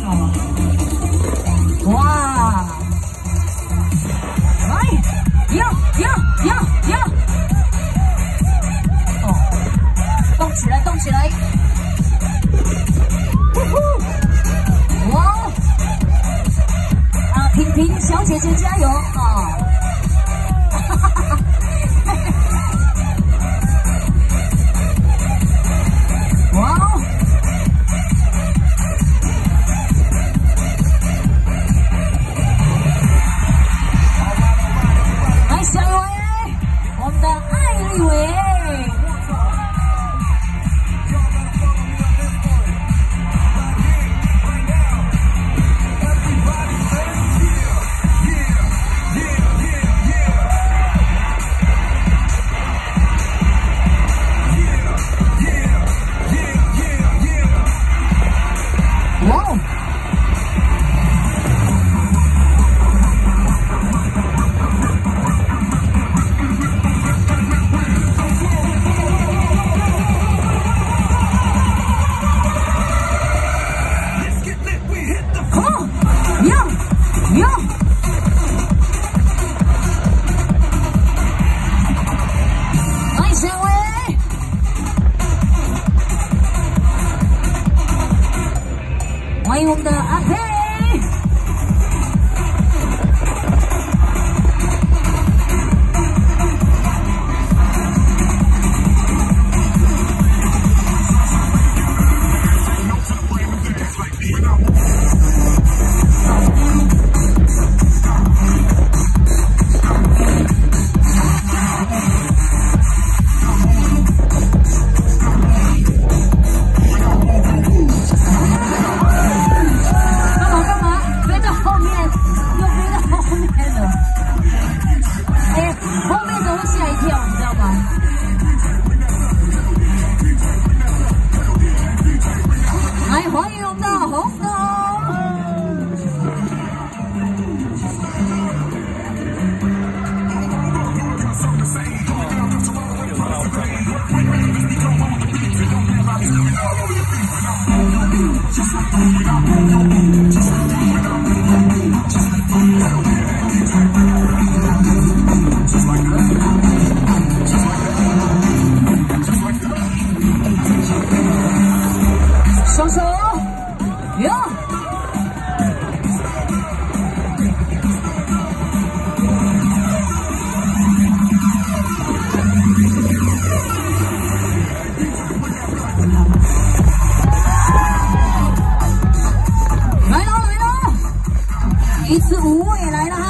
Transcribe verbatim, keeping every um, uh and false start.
哦，哇！来，呀呀呀呀！哦，动起来，动起来！呼呼！哇！啊，萍萍小姐姐加油啊！哈哈哈哈！ 哇哦！来下一位，我们的艾丽伟。欢迎我们的阿佩。双手，哟！来了来了，一次五位来了哈。